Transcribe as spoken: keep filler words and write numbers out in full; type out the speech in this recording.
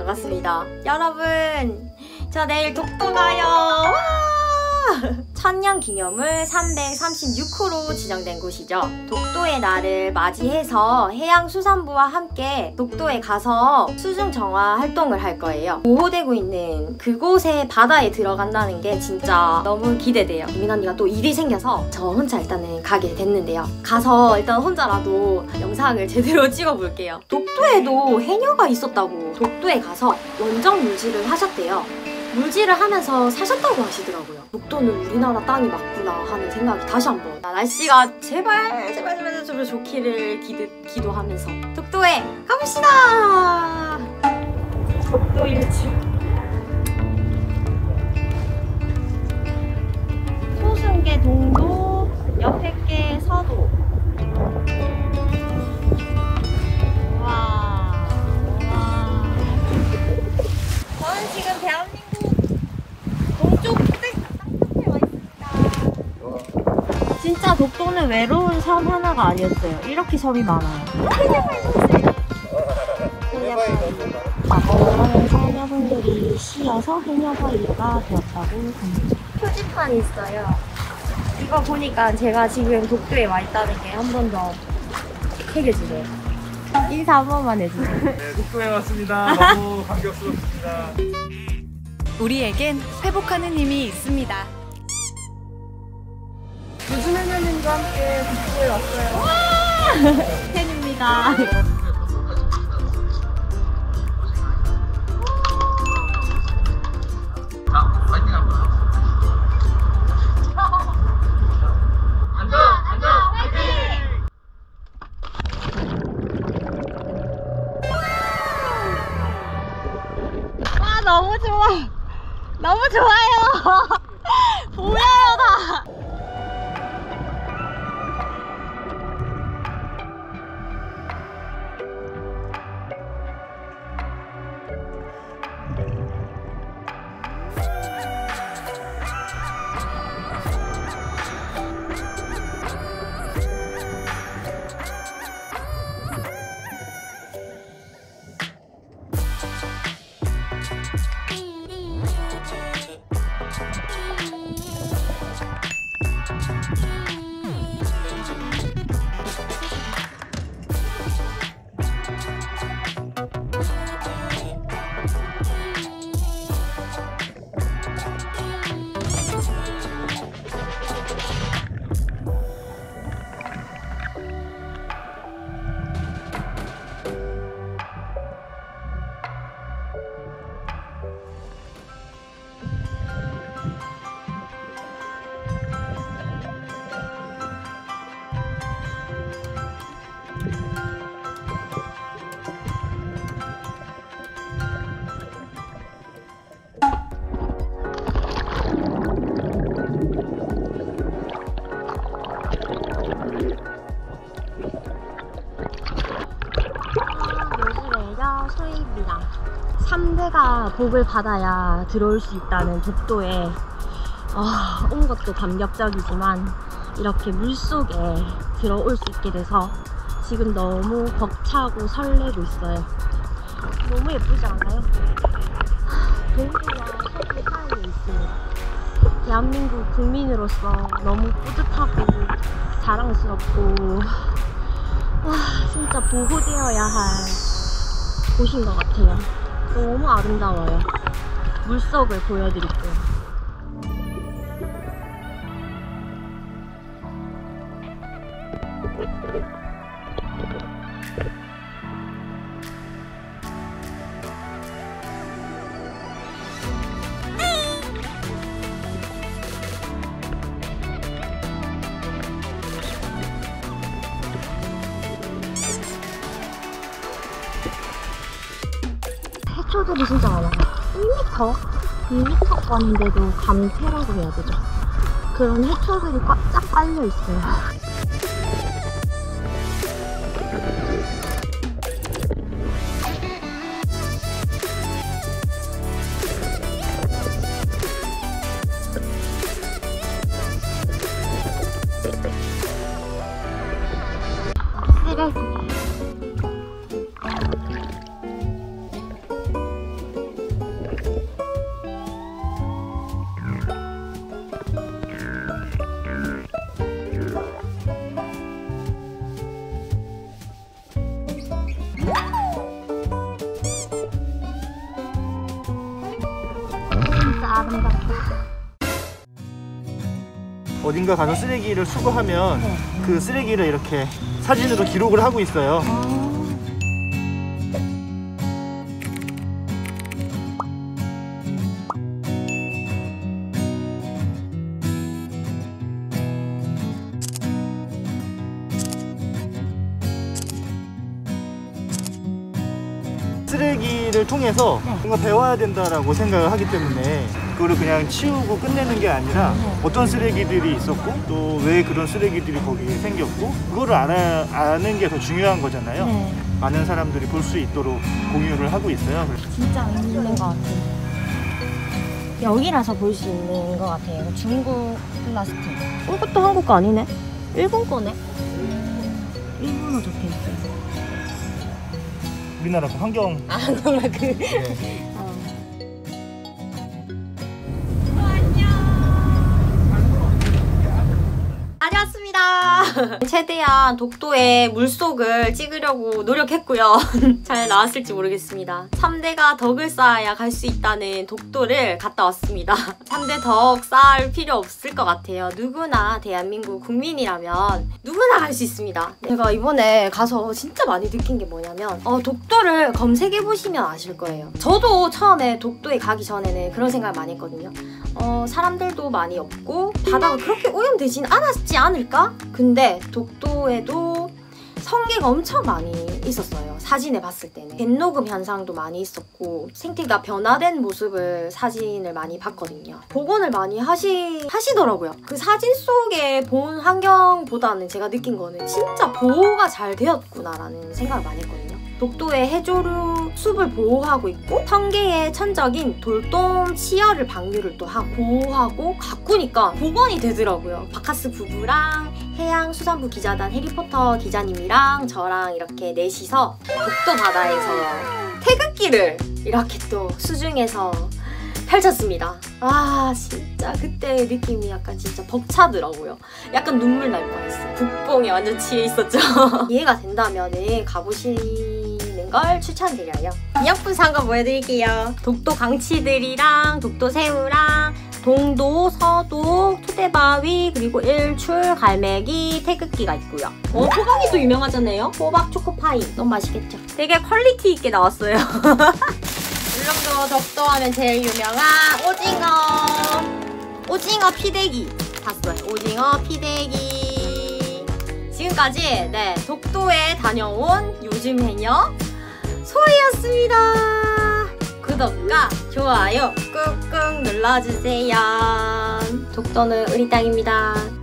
반갑습니다. 여러분, 저 내일 독도 가요. 와! 천년 기념을 삼백삼십육 호로 지정된 곳이죠. 독도의 날을 맞이해서 해양수산부와 함께 독도에 가서 수중 정화 활동을 할 거예요. 보호되고 있는 그곳의 바다에 들어간다는 게 진짜 너무 기대돼요. 유민 언니가 또 일이 생겨서 저 혼자 일단은 가게 됐는데요. 가서 일단 혼자라도 영상을 제대로 찍어볼게요. 독도에도 해녀가 있었다고 독도에 가서 원정 물질을 하셨대요. 물질을 하면서 사셨다고 하시더라고요. 독도는 우리나라 땅이 맞구나 하는 생각이 다시 한번. 날씨가 제발 제발 제발 제발 좋기를 기도, 기도하면서 독도에 가봅시다. 독도 일주 소승계 동도, 옆에 게 서도. 와, 와. 저는 지금 대한민국 동쪽 끝에 와 있습니다. 진짜 독도는 외로운 섬 하나가 아니었어요. 이렇게 섬이 많아요. 과거에는 해녀분들이 씌어서 해녀바위가 되었다고 합니다. 표지판이 있어요. 이거 보니까 제가 지금 독도에 와 있다는 게 한 번 더 새겨지네요. 인사 한 번만 해주세요. 네, 독도에 왔습니다. 너무 감격스럽습니다. 우리에겐 회복하는 힘이 있습니다. 요즘 해녀님과 함께 독도에 왔어요. 팬입니다. 자, 파이팅 한번. 앉아, 앉아, 파이팅! 와, 너무 좋아. 너무 좋아요. 보여요 다. 소입이랑 삼 대가 복을 받아야 들어올 수 있다는 독도에 어, 온 것도 감격적이지만 이렇게 물속에 들어올 수 있게 돼서 지금 너무 벅차고 설레고 있어요. 너무 예쁘지 않아요? 동도와 서부 사이에 있습니다. 대한민국 국민으로서 너무 뿌듯하고 자랑스럽고 와, 진짜 보호되어야 할 곳인 것 같아요. 너무 아름다워요. 물속을 보여드릴게요. 해초들이 진짜 많아요. 일 미터? 이 미터권인데도 감태라고 해야 되죠. 그런 해초들이 꽉 깔려 있어요. 쓰레기. 어딘가 가서 쓰레기를 수거하면 네. 그 쓰레기를 이렇게 사진으로 기록을 하고 있어요. 아. 쓰레기를 통해서 네. 뭔가 배워야 된다라고 생각을 하기 때문에 그거를 그냥 치우고 끝내는 게 아니라 네. 어떤 쓰레기들이 있었고 또 왜 그런 쓰레기들이 거기에 생겼고 그거를 알아, 아는 게 더 중요한 거잖아요. 네. 많은 사람들이 볼 수 있도록 공유를 하고 있어요. 진짜 의미 있는 것 같아요. 여기라서 볼 수 있는 것 같아요. 중국 플라스틱. 이것도 한국 거 아니네? 일본 거네? 일본어 적혀 있어요. 우리나라 그 환경 아, 정말 그. 네. 어. 다녀왔습니다. 최대한 독도의 물속을 찍으려고 노력했고요. 잘 나왔을지 모르겠습니다. 삼 대가 덕을 쌓아야 갈 수 있다는 독도를 갔다 왔습니다. 삼 대 덕 쌓을 필요 없을 것 같아요. 누구나 대한민국 국민이라면 누구나 갈 수 있습니다. 제가 이번에 가서 진짜 많이 느낀 게 뭐냐면 어, 독도를 검색해보시면 아실 거예요. 저도 처음에 독도에 가기 전에는 그런 생각을 많이 했거든요. 어, 사람들도 많이 없고 바다가 그렇게 오염되진 않았지 않을까? 근데 독도에도 성게가 엄청 많이 있었어요. 사진에 봤을 때는. 갯녹음 현상도 많이 있었고 생태가 변화된 모습을 사진을 많이 봤거든요. 복원을 많이 하시, 하시더라고요. 그 사진 속에 본 환경보다는 제가 느낀 거는 진짜 보호가 잘 되었구나라는 생각을 많이 했거든요. 독도의 해조류 숲을 보호하고 있고 성게의 천적인 돌돔 치어를 방류를 또 하고 보호하고 가꾸니까 복원이 되더라고요. 바카스 부부랑 해양수산부 기자단 해리포터 기자님이랑 저랑 이렇게 넷이서 독도 바다에서 태극기를 이렇게 또 수중에서 펼쳤습니다. 아 진짜 그때 느낌이 약간 진짜 벅차더라고요. 약간 눈물 날 뻔했어요. 국뽕에 완전 취해 있었죠. 이해가 된다면 가보시는 걸 추천드려요. 기념품 산 거 보여드릴게요. 독도 강치들이랑 독도 새우랑 동도, 서도, 투대바위, 그리고 일출, 갈매기, 태극기가 있고요. 어, 호박이 또 유명하잖아요. 호박 초코파이. 너무 맛있겠죠? 되게 퀄리티 있게 나왔어요. 울릉도 독도 하면 제일 유명한 오징어. 오징어 피대기 샀어요. 오징어 피대기. 지금까지 네 독도에 다녀온 요즘 해녀 소희였습니다. 구독과 좋아요 꾹꾹 눌러주세요. 독도는 우리 땅입니다.